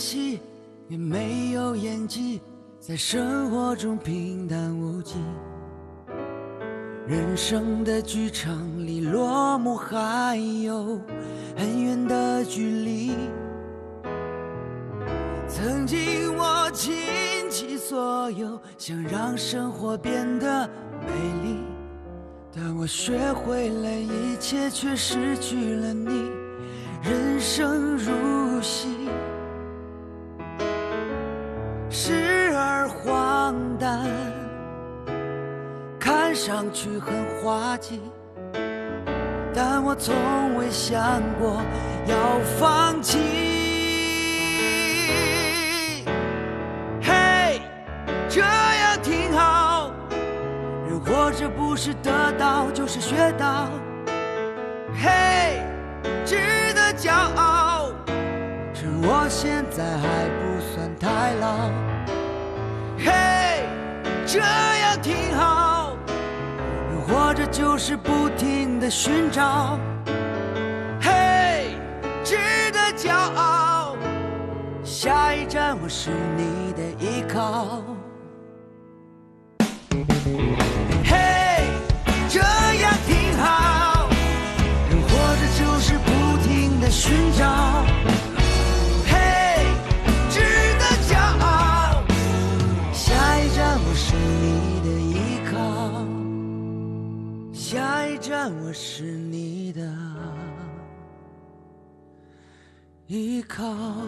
戏，也没有演技，在生活中平淡无奇。人生的剧场离落幕还有很远的距离。曾经我倾其所有，想让生活变得美丽，但我学会了一切，却失去了你。人生如戏，时而荒诞，看上去很滑稽，但我从未想过要放弃。嘿，这样挺好，人活着不是得到就是学到。嘿，值得骄傲，趁我现在还不算太老。嘿，这样挺好，人活着就是不停地寻找。嘿，值得骄傲，下一站我是你的依靠。嘿，这样挺好，人活着就是不停地寻找。嘿，值得骄傲，下一站我是你的依靠，下一站我是你的依靠。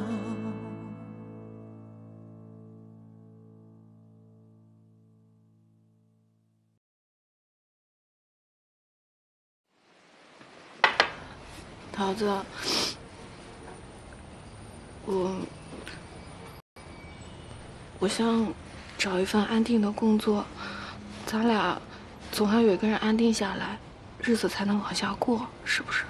桃子，我想找一份安定的工作，咱俩总要有一个人安定下来，日子才能往下过，是不是？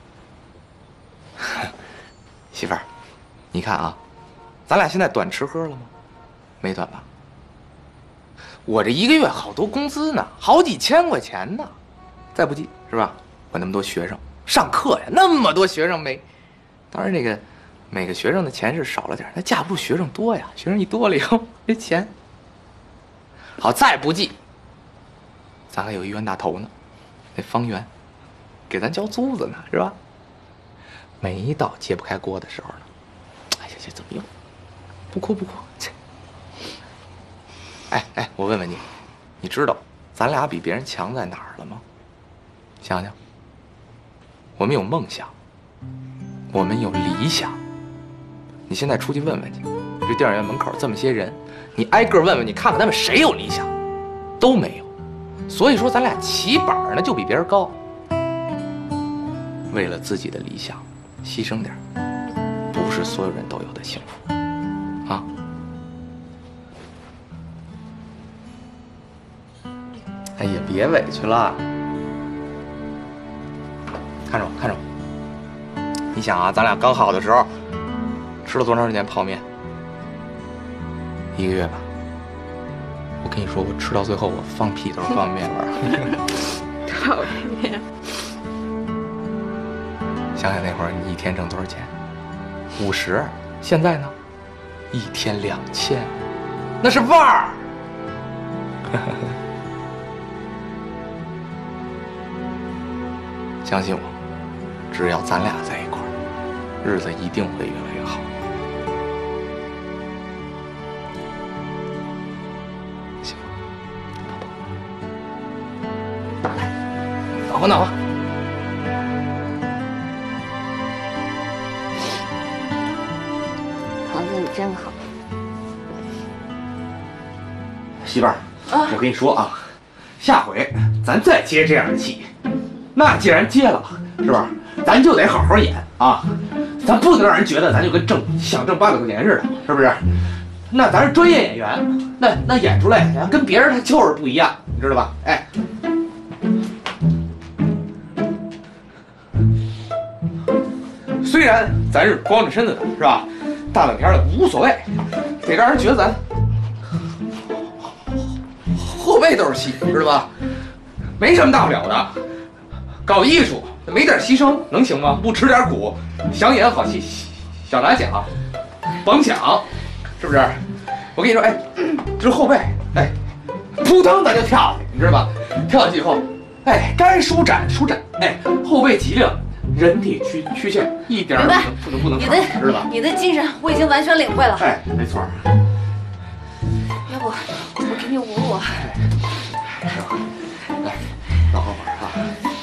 媳妇儿，你看啊，咱俩现在短吃喝了吗？没短吧？我这一个月好多工资呢，好几千块钱呢。再不济是吧？我那么多学生上课呀，那么多学生没，当然这个每个学生的钱是少了点，那架不住学生多呀。学生一多了以后，这钱好。再不济，咱还有一冤大头呢，那方圆给咱交租子呢，是吧？每到揭不开锅的时候呢，哎呀，这怎么又不哭不哭？这，哎，我问问你，你知道咱俩比别人强在哪儿了吗？想想，我们有梦想，我们有理想。你现在出去问问去，这电影院门口这么些人，你挨个问问，你看看他们谁有理想？都没有。所以说咱俩起板呢就比别人高。为了自己的理想，牺牲点，不是所有人都有的幸福啊！哎呀，别委屈了，看着我，看着我。你想啊，咱俩刚好的时候，吃了多长时间泡面？1个月吧。我跟你说，我吃到最后，我放屁都是方便面味儿。 讨厌。 想想那会儿你一天挣多少钱？50，现在呢，1天2000，那是腕儿。相信我，只要咱俩在一块儿，日子一定会越来越好。行吗？宝宝，来，暖和暖和。 桃子，你真好。 媳妇儿，我跟你说啊，下回咱再接这样的戏，那既然接了，是吧？咱就得好好演啊，咱不能让人觉得咱就跟想挣800块钱似的，是不是？那咱是专业演员，那演出来跟别人他就是不一样，你知道吧？哎，虽然咱是光着身子的，是吧？大冷天的无所谓，得让人觉得咱后背都是戏，知道吧？没什么大不了的，搞艺术没点牺牲能行吗？不吃点苦，想演好戏，小难想。 甭抢，是不是？我跟你说，哎，这后背，哎，扑腾咱就跳下去，你知道吧？跳下去以后，哎，该舒展舒展，哎，后背脊梁、人体曲线一点儿不能卡，知道吧？ 你的精神我已经完全领会了。 哎，没错。 要不我给你捂捂。 来，老后边啊。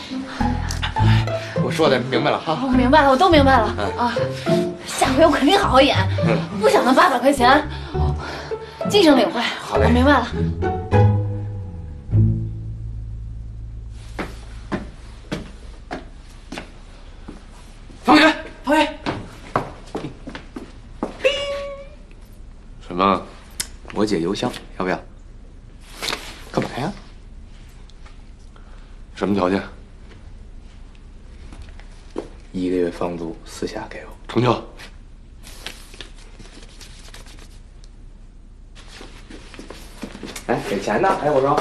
我说的明白了哈。 我明白了，我都明白了啊。下回我肯定好好演，不想那800块钱，精神领会。 好嘞， 我明白了。 方圆，方圆， 什么？ 我姐邮箱要不要？干嘛呀？ 什么条件？ 1个月房租私下给我， 成交。 哎，给钱呢？哎，我说。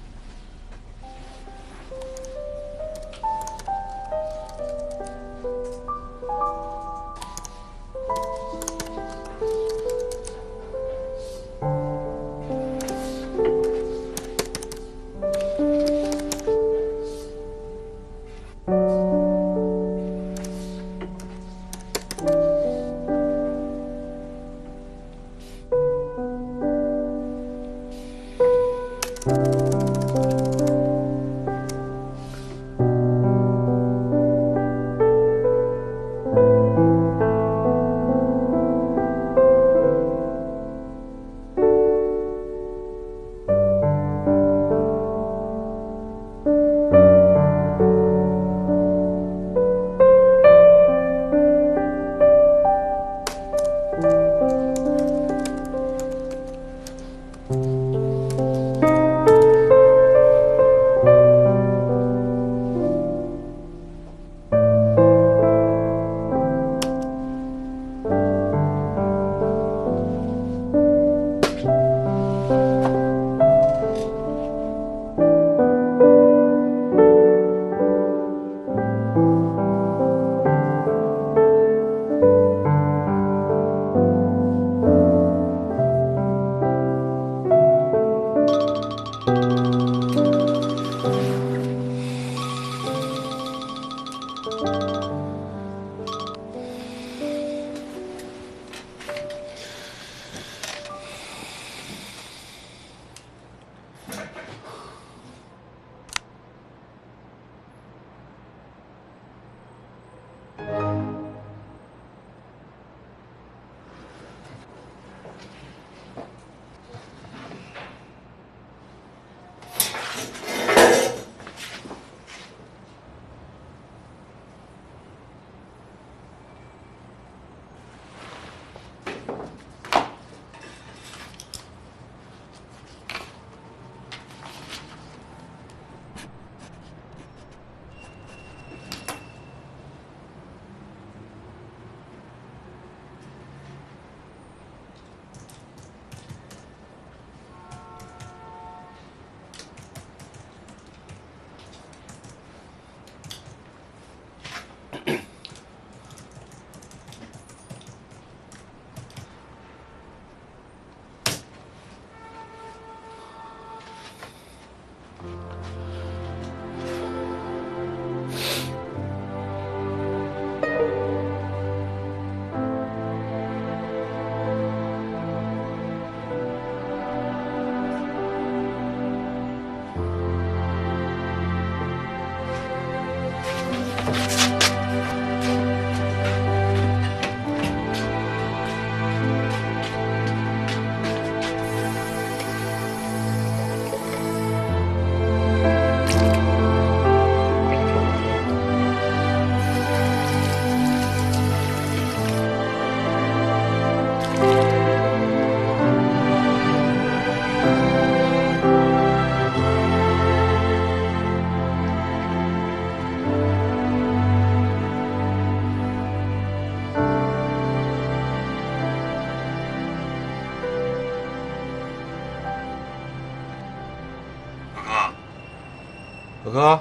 可可，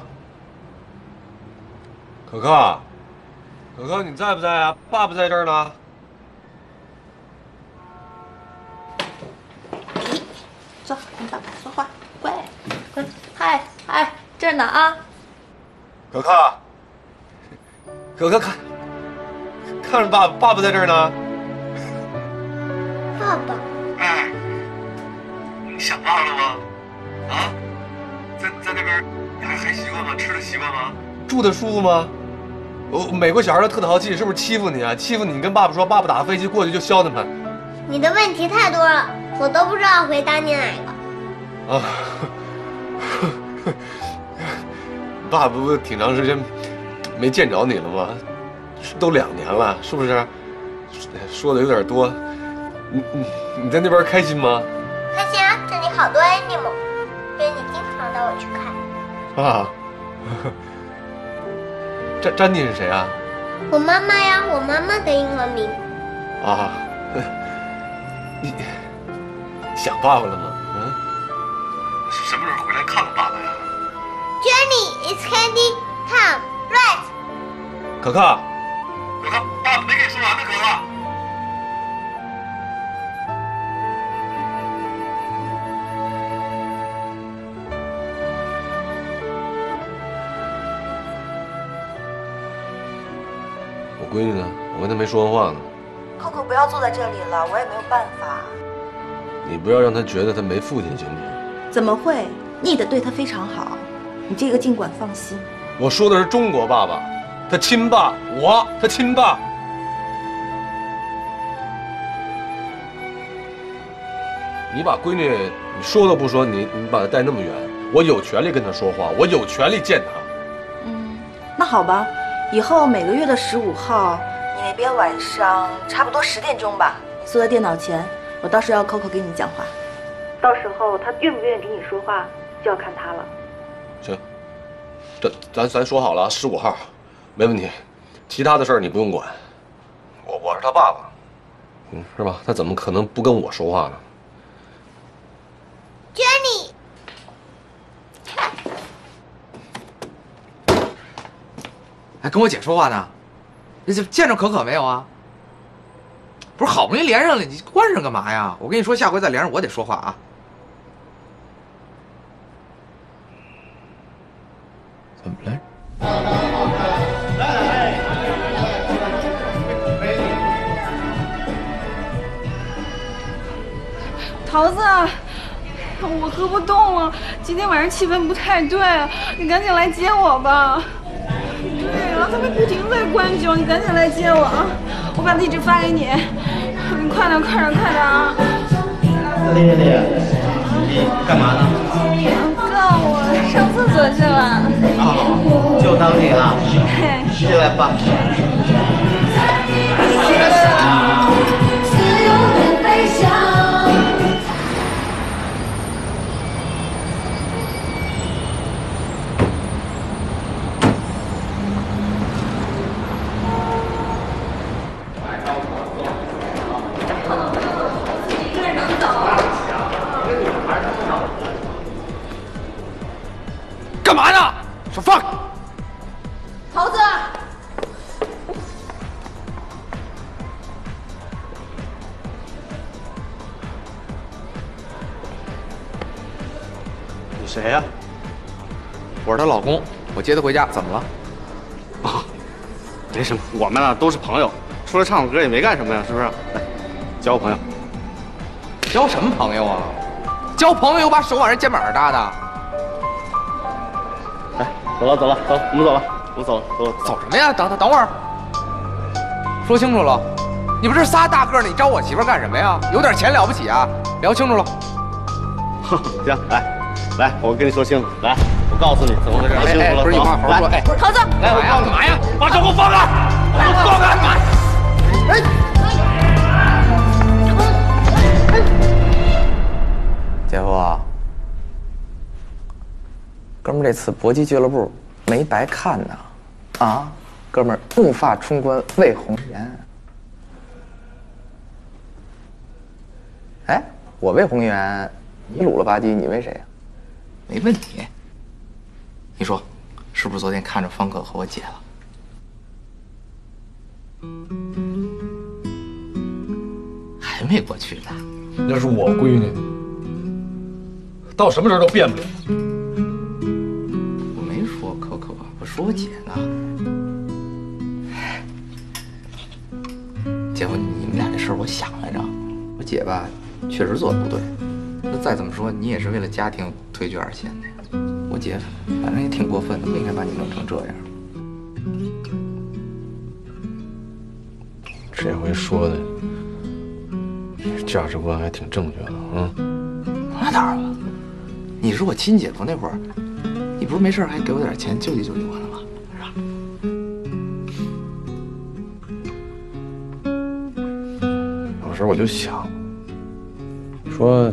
可可，可可，你在不在啊？爸爸在这儿呢。 嗨，这儿呢啊！ 可可，可可看着爸爸在这儿呢。 爸爸， 哎，你想爸了吗？啊，在那边还习惯吗？吃的习惯吗？住的舒服吗？美国小孩都特淘气，是不是欺负你啊？欺负你跟爸爸说，爸爸打飞机过去就削他们。 你的问题太多了，我都不知道回答你哪个。 啊，爸爸不挺长时间没见着你了吗？都2年了，是不是？说的有点多。你在那边开心吗？ 开心啊，这里好多 animal， 所以你经常带我去看。 啊，詹妮是谁啊？ 我妈妈呀，我妈妈的英文名。 啊，你想爸爸了吗？嗯？什么时候回来看看爸爸呀 Jenny, it's candy time, right？ 可可，爸爸没跟你说完呢，可可。我闺女呢？我跟她没说完话呢。 Coco，不要坐在这里了，我也没有办法。 你不要让她觉得她没父亲，行不行？ 怎么会？你得对他非常好，你这个尽管放心。 我说的是中国爸爸，他亲爸，他亲爸。你把闺女，你说都不说，你把她带那么远，我有权利跟她说话，我有权利见她。 那好吧，以后每个月的15号，你那边晚上差不多10点钟吧，你坐在电脑前，我到时候要 Coco 给你讲话。到时候他愿不愿意跟你说话，就要看他了。 行，这咱说好了，15号，没问题。其他的事儿你不用管。我是他爸爸，是吧？他怎么可能不跟我说话呢？ Jenny， 还跟我姐说话呢？这见着可可没有啊？不是好不容易连上了，你关上干嘛呀？我跟你说，下回再连上我得说话啊。怎么了？ 桃子，我喝不动了，今天晚上气氛不太对，你赶紧来接我吧。对了，他们不停在灌酒，你赶紧来接我啊！我把地址发给你，你快点，快点，快点啊！ 丽，你干嘛呢？ 哥，我上厕所去了。 哦，就当你了。进来吧。 干嘛呢？说放！ 桃子， 你谁呀？ 我是她老公，我接她回家，怎么了？ 啊，没什么，我们啊都是朋友，出来唱会歌也没干什么呀，是不是？来，交个朋友。 交什么朋友啊？交朋友有把手往人肩膀上搭的。 走了，我们走了， 走什么呀？等会儿，说清楚了，你不是仨大个呢？你招我媳妇干什么呀？有点钱了不起啊？聊清楚了。 行，来，我跟你说清楚，来，我告诉你怎么回事。清楚了， 不是你话好好说。哎， 桃子， 来，我告诉你干嘛呀？把手给我放开！放开！ 姐夫，哥们儿这次搏击俱乐部没白看呢，啊，哥们儿怒发冲冠为红颜。哎，我为红颜，你鲁了吧唧，你为谁呀？没问题。你说，是不是昨天看着方可和我姐了？还没过去呢。 那是我闺女，到什么时候都变不了。 说我姐呢。姐夫，你们俩这事儿我想来着，我姐吧确实做的不对。那再怎么说，你也是为了家庭退居二线的呀。我姐反正也挺过分的，不应该把你弄成这样。 这回说的价值观还挺正确的啊。 那当然了，你是我亲姐夫那会儿，你不是没事还给我点钱救济救济我了吗？是吧？ 有时候我就想，说，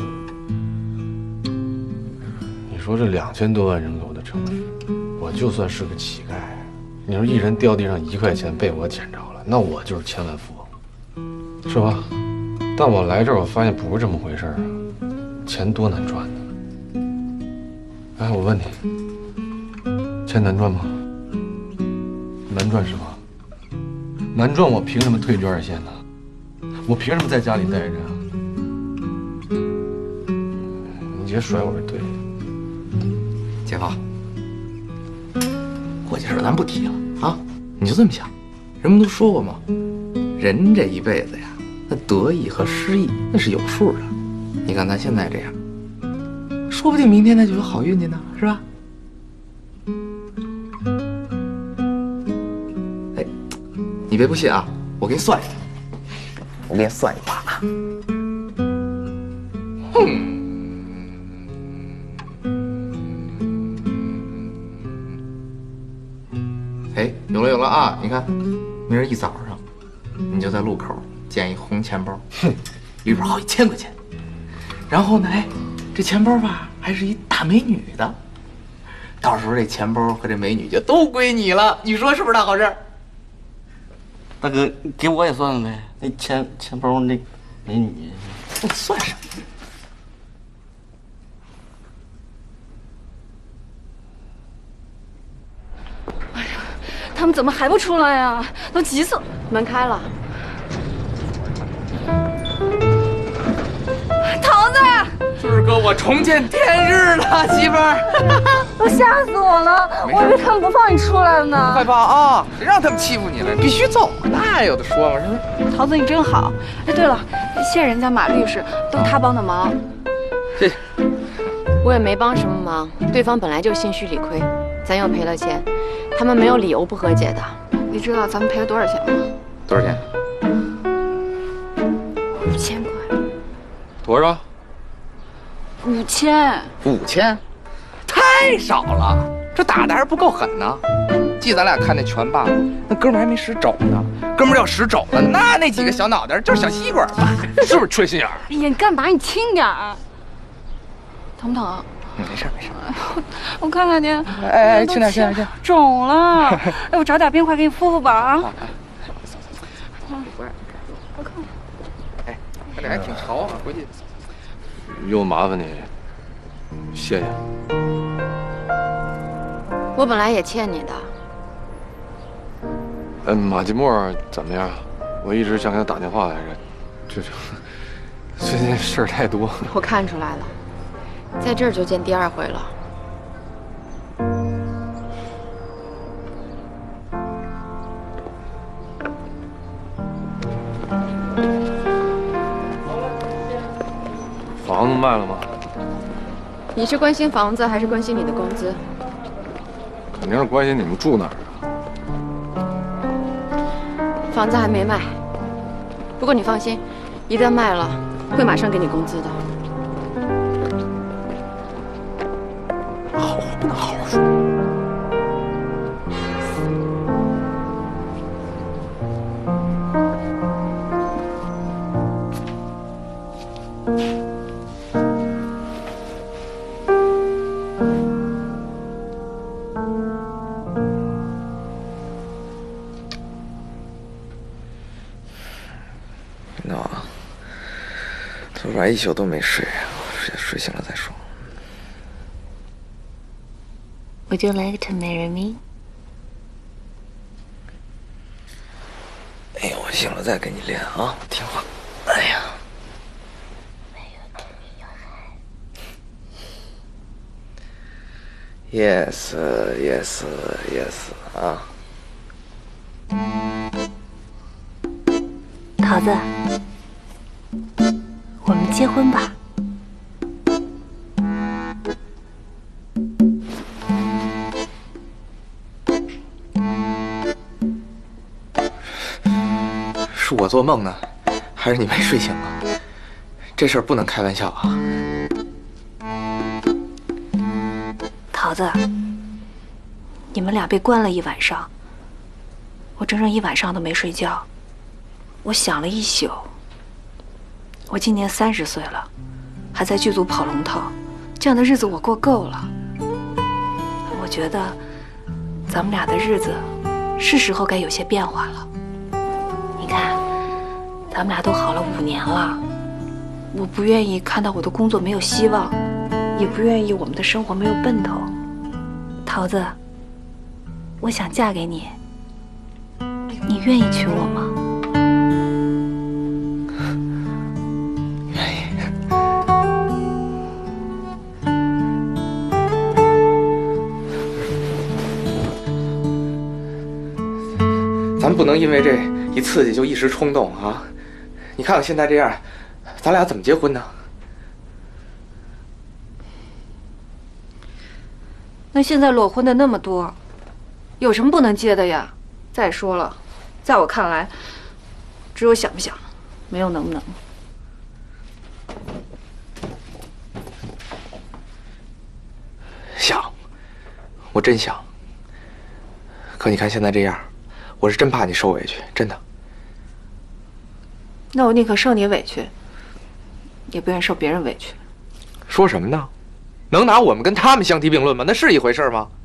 你说这2000多万人口的城市，我就算是个乞丐，你说一人掉地上1块钱被我捡着了，那我就是千万富翁，是吧？但我来这儿，我发现不是这么回事啊，钱多难赚呢。哎，我问你，钱难赚吗？难赚是吧？难赚，我凭什么退居二线呢？我凭什么在家里待着啊？你姐甩我是对的。 姐夫，伙计事咱不提了啊，你就这么想，人们都说过嘛，人这一辈子呀，那得意和失意那是有数的。你看咱现在这样，说不定明天他就有好运气呢，是吧？哎，你别不信啊，我给你算一算，我给你算一把啊。哎，有了有了啊！你看，明儿一早上，你就在路口捡一红钱包，里边好几千块钱。然后呢，哎，这钱包吧还是一大美女的，到时候这钱包和这美女就都归你了，你说是不是大好事？ 大哥，给我也算算呗，那钱包那美女， 我算什么？ 他们怎么还不出来呀？都急死了！ 门开了， 桃子， 今儿个我重见天日了，媳妇儿， 都吓死我了！我以为他们不放你出来了呢。 害怕啊！谁让他们欺负你了？必须走，那有的说吗？是不是？ 桃子，你真好。哎，对了，谢谢人家马律师，都他帮的忙。 谢谢。 我也没帮什么忙，对方本来就心虚理亏，咱又赔了钱，他们没有理由不和解的。 你知道咱们赔了多少钱吗？ 多少钱 ？5000块。 多少 ？5000。 5000，太少了，这打的还是不够狠呢。记咱俩看那拳霸，那哥们还没使肘呢，哥们要使肘了，那几个小脑袋就是小吸管吧， 是不是缺心眼儿？ 哎呀，你干嘛？你轻点儿。疼不疼？ 没事没事。 我看看你。 哎，轻点轻点轻点。 肿了。哎，我找点冰块给你敷敷吧啊。我看。 哎，看这还挺潮啊，回去。 又麻烦你，谢谢。 我本来也欠你的。 马季默怎么样？我一直想给他打电话来着，最近事儿太多。 我看出来了，在这儿就见第2回了。 房子卖了吗？ 你是关心房子还是关心你的工资？ 肯定是关心你们住哪儿啊。 房子还没卖，不过你放心，一旦卖了，会马上给你工资的。 好话不能好好说。昨晚一宿都没睡，睡醒了再说。 Would you like to marry me？ 哎呦，我醒了再跟你练啊，听话。哎呀， Yes, yes, yes 啊！ 桃子，我们结婚吧。 是我做梦呢，还是你没睡醒啊？这事儿不能开玩笑啊！ 桃子，你们俩被关了一晚上，我整整一晚上都没睡觉，我想了一宿。我今年30岁了，还在剧组跑龙套，这样的日子我过够了。我觉得咱们俩的日子是时候该有些变化了。你看，咱们俩都好了5年了，我不愿意看到我的工作没有希望，也不愿意我们的生活没有奔头。桃子，我想嫁给你，你愿意娶我吗？ 愿意。咱不能因为这一刺激就一时冲动啊！你看我现在这样，咱俩怎么结婚呢？ 那现在裸婚的那么多，有什么不能结的呀？再说了，在我看来，只有想不想，没有能不能。 想，我真想。可你看现在这样，我是真怕你受委屈，真的。 那我宁可受你委屈，也不愿受别人委屈。 说什么呢？能拿我们跟他们相提并论吗？那是一回事吗？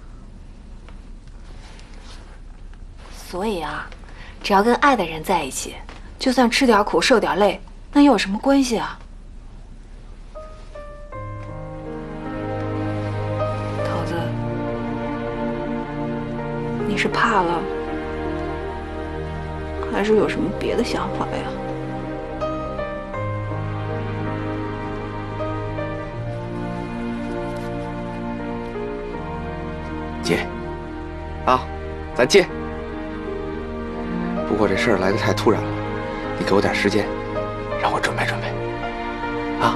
所以啊，只要跟爱的人在一起，就算吃点苦受点累，那又有什么关系啊？桃子，你是怕了，还是有什么别的想法呀？ 结，啊，咱结。不过这事儿来得太突然了，你给我点时间，让我准备准备，啊。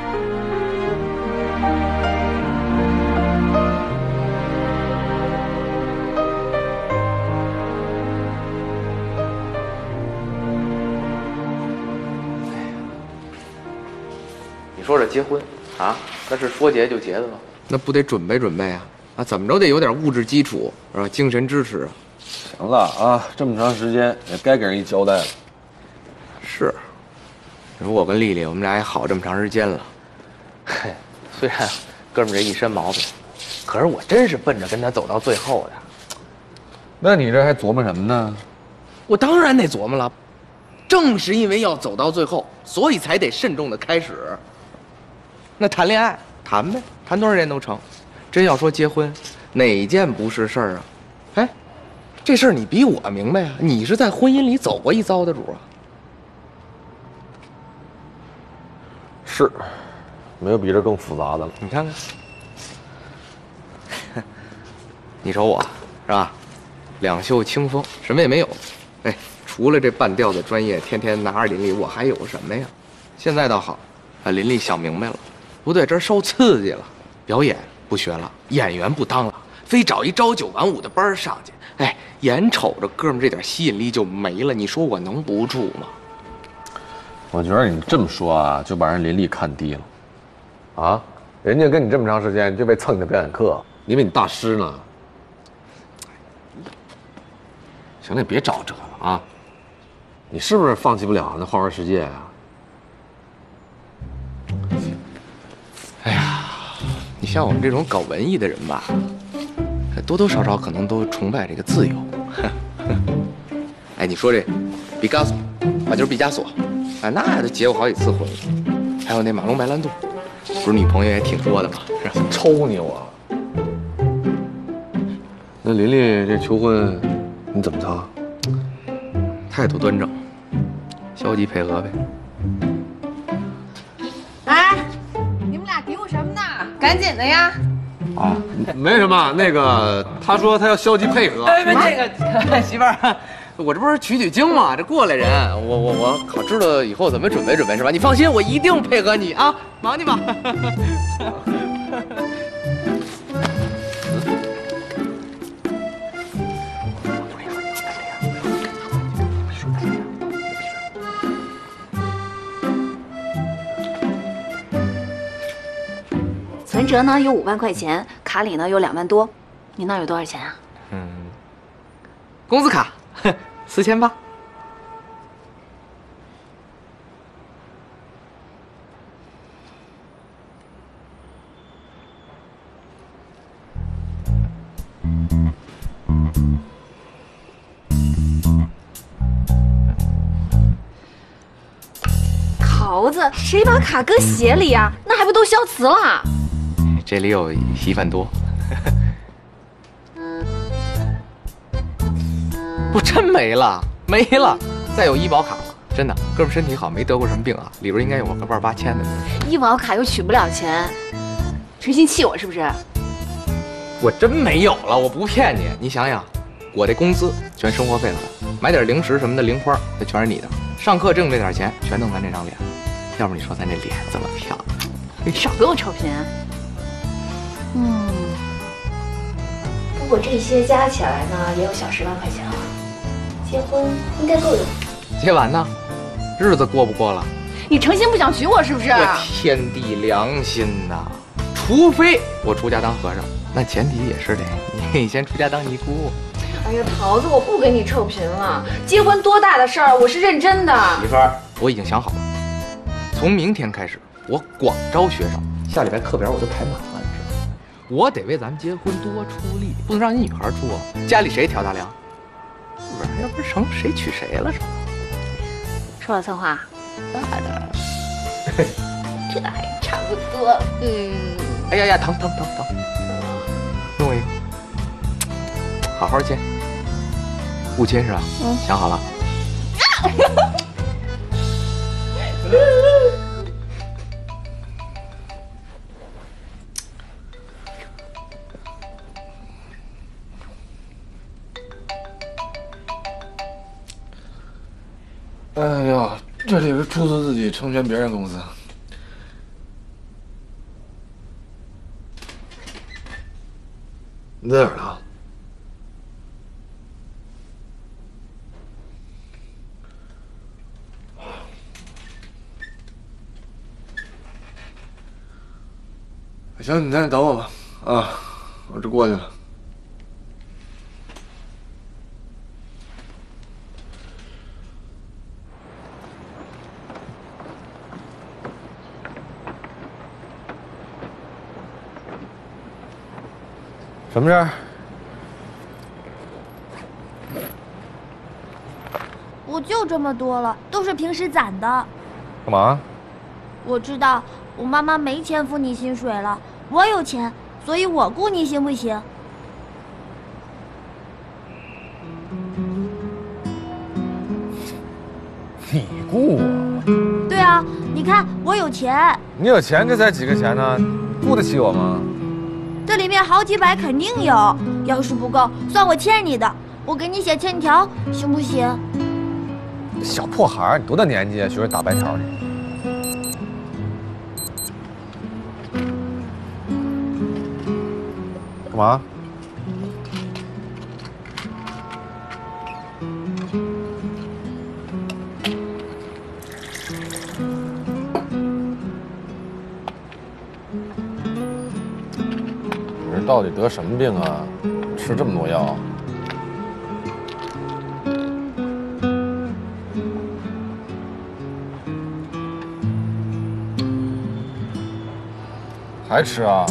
你说这结婚啊，那是说结就结的吗？那不得准备准备啊！啊，怎么着得有点物质基础，是吧？精神支持。 行了啊，这么长时间也该给人一交代了。 是，你说我跟丽丽，我们俩也好这么长时间了。嘿，虽然哥们这一身毛病，可是我真是奔着跟他走到最后的。 那你这还琢磨什么呢？ 我当然得琢磨了，正是因为要走到最后，所以才得慎重的开始。那谈恋爱谈呗，谈多少年都成。真要说结婚，哪件不是事儿啊？哎，这事儿你比我明白啊！你是在婚姻里走过一遭的主啊。 是，没有比这更复杂的了。 你看看，你瞅我是吧？两袖清风，什么也没有。哎，除了这半吊子专业，天天拿着林丽，我还有什么呀？现在倒好，啊，林丽想明白了，不对，这受刺激了，表演不学了，演员不当了，非找一朝9晚5的班上去。哎，眼瞅着哥们这点吸引力就没了，你说我能不住吗？ 我觉得你这么说啊，就把人林丽看低了。啊，人家跟你这么长时间就为蹭你的表演课，以为你大师呢。行了，别找这了啊！你是不是放弃不了那花花世界啊？ 哎呀，你像我们这种搞文艺的人吧，多多少少可能都崇拜这个自由。哎，你说这毕加索，啊，就是毕加索，哎，那都结过好几次婚了。还有那马龙白兰度，不是女朋友也挺多的吗？是吧？ 抽你我！那琳琳这求婚，你怎么操？ 态度端正，消极配合呗。 哎，你们俩嘀咕什么呢？赶紧的呀！ 啊，没什么，那个他说他要消极配合。 哎，那个媳妇儿，我这不是取经嘛，这过来人，我可知道以后怎么准备准备是吧？你放心，我一定配合你啊，忙去吧。 存折呢有5万块钱，卡里呢有2万多，你那有多少钱啊？ 工资卡4800。 桃子，谁把卡搁鞋里呀？那还不都消磁了？ 这里有1万多。我真没了，没了。再有医保卡了，真的，哥们身体好，没得过什么病啊，里边应该有我个18000的。 医保卡又取不了钱，诚心气我是不是？ 我真没有了，我不骗你。你想想，我这工资全生活费了，买点零食什么的零花，那全是你的。上课挣这点钱，全弄咱这张脸。要不你说咱这脸这么漂亮， 你少给我臭贫。不过这些加起来呢，也有小10万块钱了。结婚应该够用。 结完呢，日子过不过了？ 你诚心不想娶我是不是？ 我天地良心呐！除非我出家当和尚，那前提也是得你先出家当尼姑。 哎呀，桃子，我不跟你臭贫了。结婚多大的事儿，我是认真的。 媳妇儿，我已经想好了，从明天开始，我广招学生，下礼拜课表我就排满了，你知道吗？我得为咱们结婚多出力，不能让你女孩出啊！家里谁挑大梁？不然要不成谁娶谁了是吧？ 说了算话？ 当然。 这还差不多。 哎呀呀，疼！给我一个，好好亲。不亲是吧？想好了。 哎呀，这里是出资自己成全别人公司。你在哪儿呢？行，你在那等我吧。啊，我这过去了。什么事儿？ 我就这么多了，都是平时攒的。 干嘛？ 我知道我妈妈没钱付你薪水了，我有钱，所以我雇你行不行？ 你雇我？ 对啊，你看我有钱。 你有钱，这才几个钱呢？雇得起我吗？ 这里面好几百肯定有，要是不够，算我欠你的，我给你写欠条，行不行？ 小破孩，你多大年纪学会打白条去？干嘛？你这到底得什么病啊？吃这么多药？还吃啊？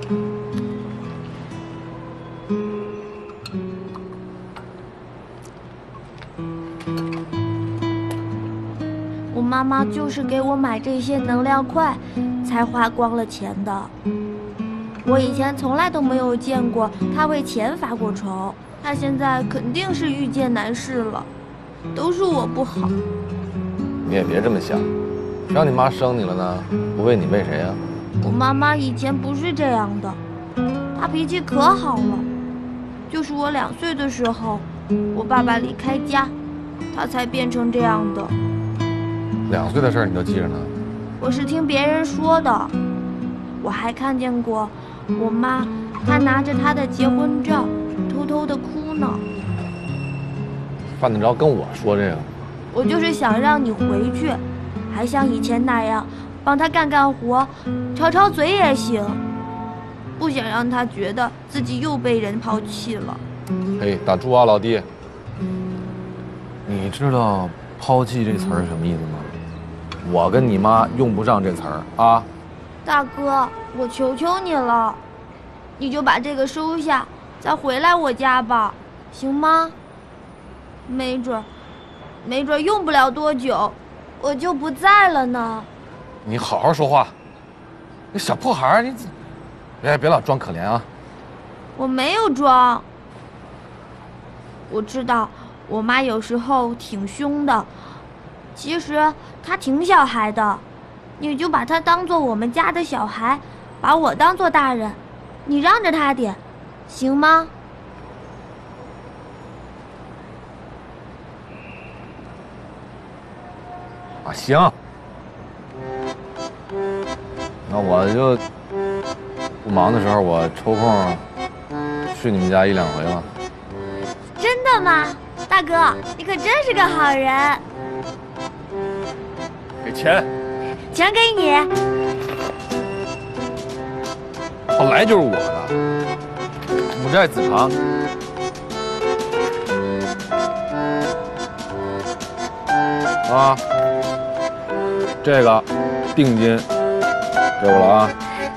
我妈妈就是给我买这些能量块，才花光了钱的。我以前从来都没有见过她为钱发过愁，她现在肯定是遇见难事了，都是我不好。 你也别这么想，谁让你妈生你了呢？不为你为谁啊？ 我妈妈以前不是这样的， 他脾气可好了。就是我2岁的时候，我爸爸离开家，他才变成这样的。 2岁的事儿你都记着呢？ 我是听别人说的。我还看见过我妈，她拿着她的结婚照，偷偷的哭呢。 犯得着跟我说这个？ 我就是想让你回去，还像以前那样帮他干干活，吵吵嘴也行。不想让他觉得自己又被人抛弃了。 哎，打住啊，老弟！你知道“抛弃”这词儿是什么意思吗？我跟你妈用不上这词儿啊。 大哥，我求求你了，你就把这个收下，再回来我家吧，行吗？没准用不了多久，我就不在了呢。 你好好说话，那小破孩儿，你别老装可怜啊！ 我没有装。我知道我妈有时候挺凶的，其实她挺小孩的，你就把她当做我们家的小孩，把我当做大人，你让着她点，行吗？ 啊，行。那我就不忙的时候，我抽空去你们家1、2回吧。 真的吗？大哥，你可真是个好人。 给钱。 钱给你。 本来就是我的，母债子偿。啊，这个定金给我了啊。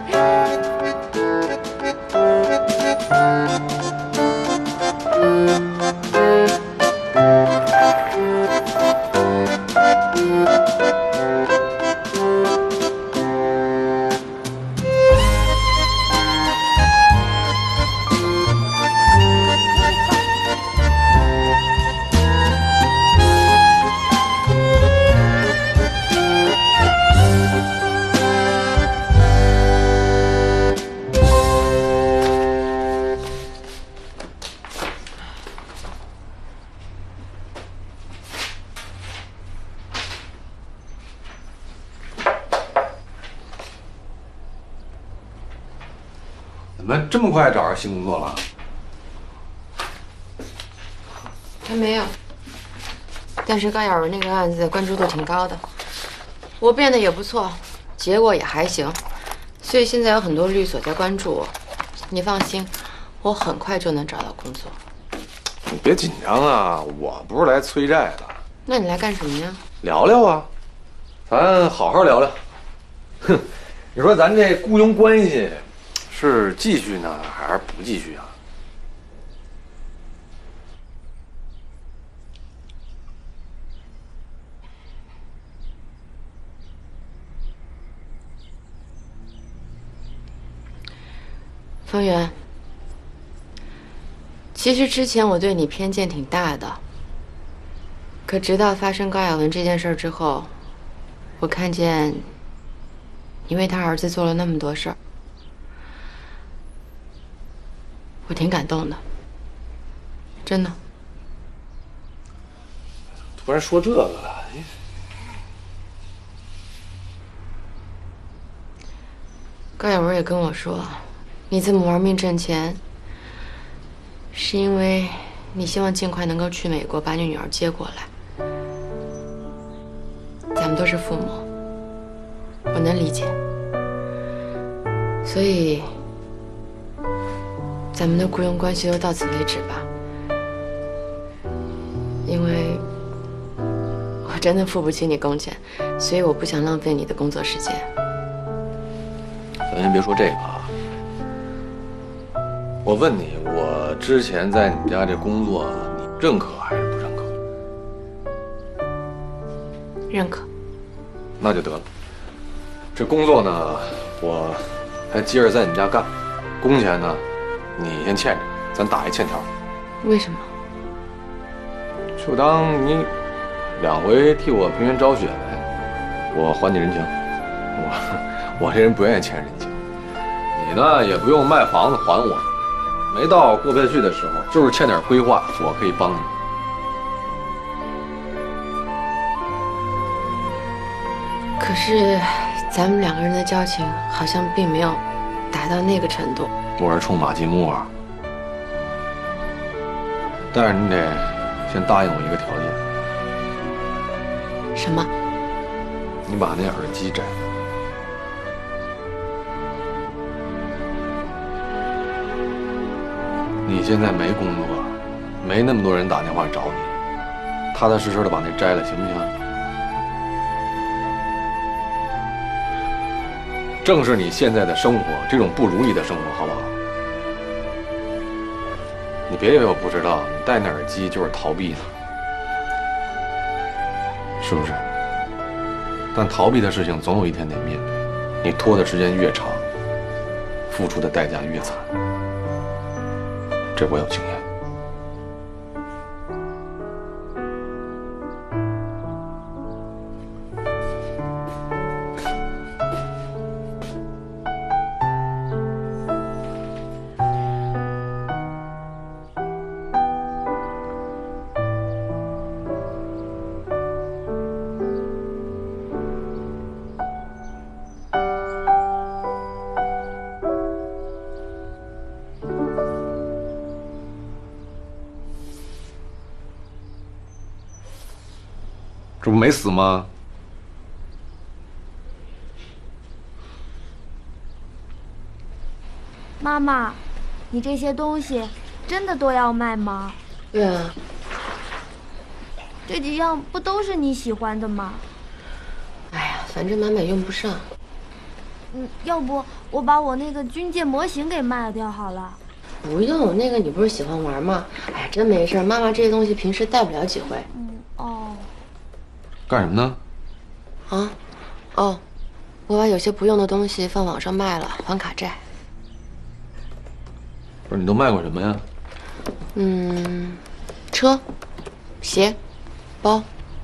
怎么这么快找着新工作了？ 还没有，但是高雅文那个案子关注度挺高的，我变得也不错，结果也还行，所以现在有很多律所在关注我。你放心，我很快就能找到工作。 你别紧张啊，我不是来催债的。 那你来干什么呀？ 聊聊啊，咱好好聊聊。哼，你说咱这雇佣关系是继续呢，还是不继续啊？ 方圆，其实之前我对你偏见挺大的，可直到发生高雅文这件事之后，我看见你为他儿子做了那么多事儿，我挺感动的，真的。 突然说这个了， 高雅文也跟我说，你这么玩命挣钱，是因为你希望尽快能够去美国把你女儿接过来。咱们都是父母，我能理解，所以咱们的雇佣关系就到此为止吧。因为我真的付不起你工钱，所以我不想浪费你的工作时间。 咱先别说这个啊。我问你，我之前在你们家这工作，你认可还是不认可？ 认可。 那就得了。这工作呢，我还接着在你们家干，工钱呢，你先欠着，咱打一欠条。 为什么？ 就当你2回替我平冤昭雪呗，我还你人情。我这人不愿意欠人情， 呢也不用卖房子还我，没到过不下去的时候，就是欠点规划，我可以帮你。 可是，咱们2个人的交情好像并没有达到那个程度。 我是冲马继木啊，但是你得先答应我一个条件。 什么？ 你把那耳机摘了。你现在没工作，没那么多人打电话找你，踏踏实实的把那摘了，行不行？正是你现在的生活，这种不如意的生活，好不好？你别以为我不知道，你戴那耳机就是逃避呢，是不是？但逃避的事情总有一天得面对，你拖的时间越长，付出的代价越惨，这我有经验。这不没死吗？ 妈妈，你这些东西真的都要卖吗？ 对啊。 这几样不都是你喜欢的吗？ 哎呀，反正买用不上。 要不我把我那个军舰模型给卖掉好了。 不用，那个你不是喜欢玩吗？哎呀，真没事，妈妈这些东西平时带不了几回。 哦。 干什么呢？ 啊？哦，我把有些不用的东西放网上卖了，还卡债。 不是你都卖过什么呀？ 车、鞋、包。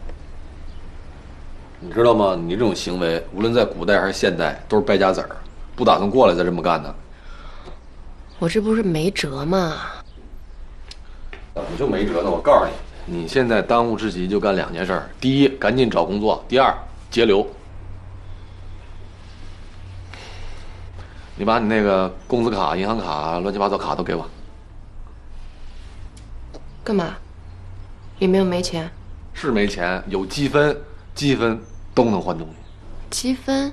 你知道吗？你这种行为，无论在古代还是现代，都是败家子儿，不打算过来再这么干的。 我这不是没辙吗？ 怎么就没辙呢？我告诉你，你现在当务之急就干2件事：第一，赶紧找工作；第二，节流。你把你那个工资卡、银行卡、乱七八糟卡都给我。 干嘛？里面又没钱？ 是没钱，有积分，积分都能换东西。 积分？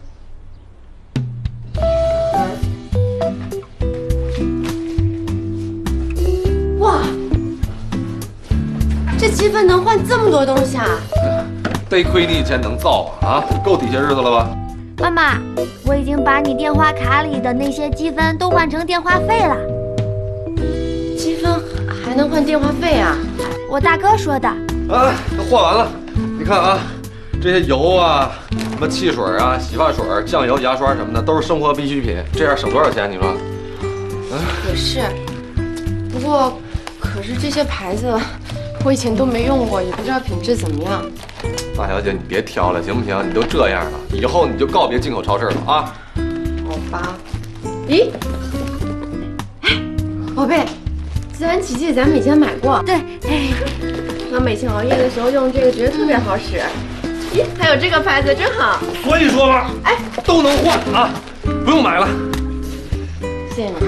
哇，这积分能换这么多东西啊！ 得亏你以前能造啊，够抵些日子了吧？ 妈妈，我已经把你电话卡里的那些积分都换成电话费了。 积分还能换电话费啊？ 我大哥说的。 啊，都换完了。你看啊，这些油啊、什么汽水啊、洗发水、酱油、牙刷什么的，都是生活必需品。这样省多少钱？你说？ 也是。不过，可是这些牌子我以前都没用过，也不知道品质怎么样。 大小姐，你别挑了，行不行？你都这样了，以后你就告别进口超市了啊！ 好吧。咦，哎，宝贝，自然奇迹咱们以前买过。 对， 妈妈以前熬夜的时候用这个，觉得特别好使。咦，还有这个牌子真好。 所以说嘛， 哎， 都能换啊，不用买了。 谢谢你。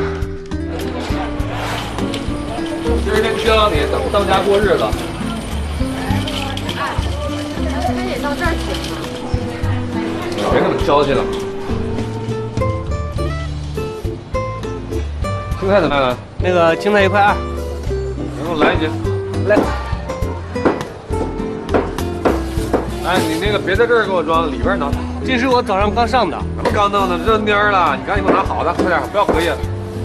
今儿先教你怎么当家过日子。 还得到这儿去。 别那么娇气了。青菜怎么样啊？ 那个青菜1块2。 给我来一斤。 来。 哎，你那个别在这儿给我装，里边拿。 这是我早上刚上的。 刚弄的，这蔫儿了，你赶紧给我拿好的，快点，不要隔夜。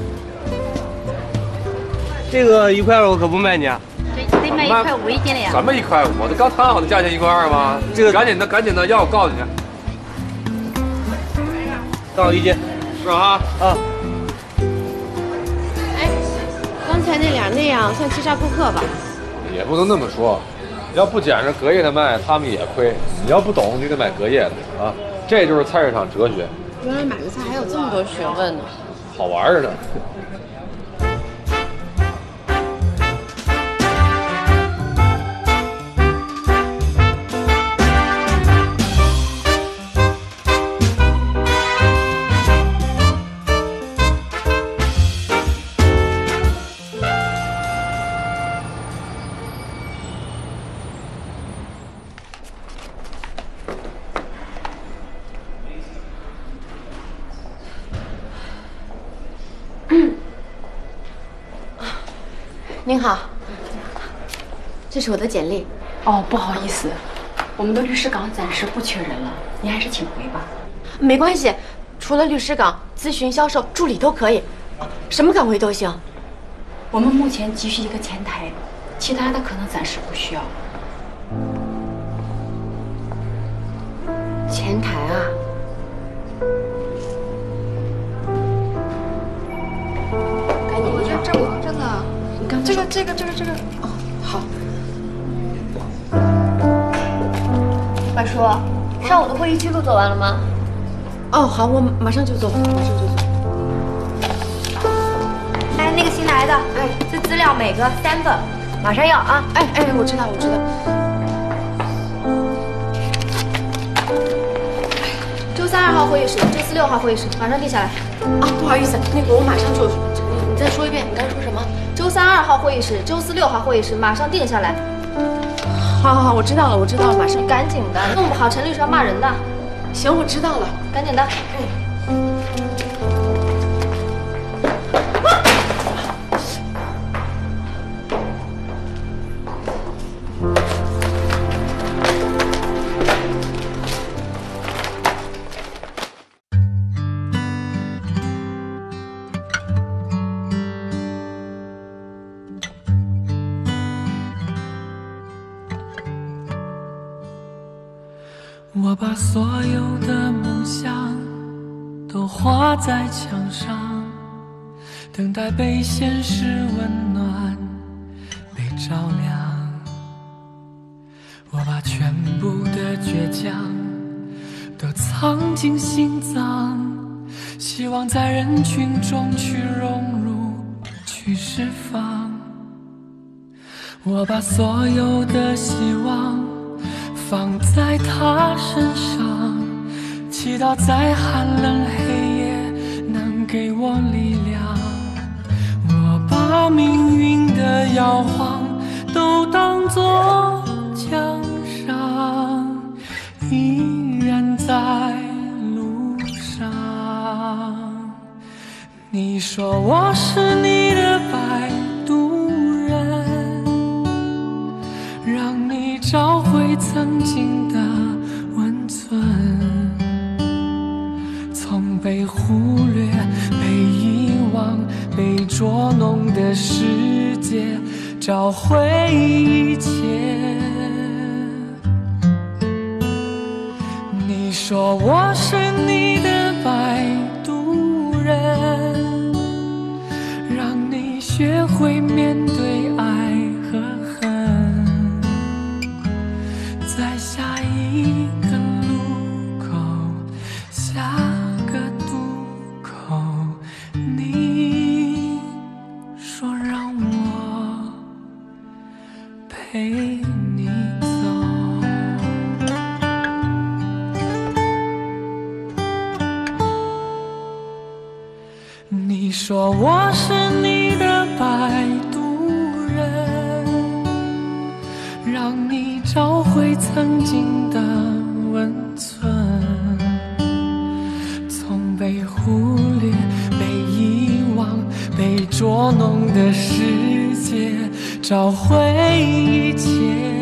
这个1块2我可不卖你啊。 得卖1块5一斤的呀。 什么1块5？这刚谈好的价钱1块2吗？这个赶紧的，赶紧的，要我告诉你。 到1斤。 是啊。 啊。 哎，刚才那俩那样算欺诈顾客吧？ 也不能那么说，要不捡着隔夜的卖，他们也亏。你要不懂，你得买隔夜的啊。这就是菜市场哲学。 原来买个菜还有这么多学问呢。 好玩的呢。 您好，这是我的简历。 哦，不好意思，我们的律师岗暂时不缺人了，您还是请回吧。 没关系，除了律师岗，咨询、销售、助理都可以，什么岗位都行。 我们目前急需一个前台，其他的可能暂时不需要。 前台啊，赶紧， 我觉得这忙着呢。 你刚这个。 哦，好。 马叔，上午的会议记录做完了吗？ 哦，好，我马上就做，马上就做。 哎，那个新来的，这资料每个3份，马上要啊！ 哎，我知道。 周3、2号会议室，周4、6号会议室，马上定下来。 啊，不好意思，那个我马上就，你再说一遍，你刚才说什么？ 周3、2号会议室，周4、6号会议室，马上定下来。 好，我知道了，马上。 赶紧的，弄不好陈律师要骂人的。 行，我知道了， 赶紧的。 我把所有的梦想都画在墙上，等待被现实温暖，被照亮。我把全部的倔强都藏进心脏，希望在人群中去融入，去释放。我把所有的希望放在他身上，祈祷在寒冷黑夜能给我力量。我把命运的摇晃都当作奖赏，依然在路上。你说我是你的摆渡人，让你找回曾经的温存，从被忽略、被遗忘、被捉弄的世界找回一切。你说我是你的摆渡人，让你学会面对爱和恨，在下一个路口，下个渡口，你说让我陪你走。你说我是你的摆渡人，让你找回曾经的温存，从被忽略、被遗忘、被捉弄的世界找回一切。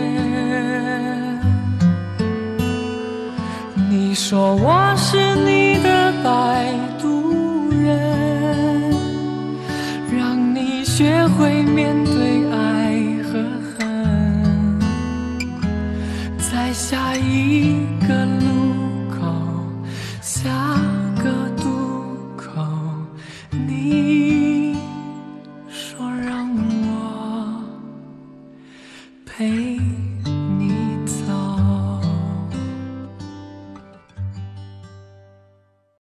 你说我是你的摆渡人，让你学会面对爱和恨，在下一个路口，下个渡口，你说让我陪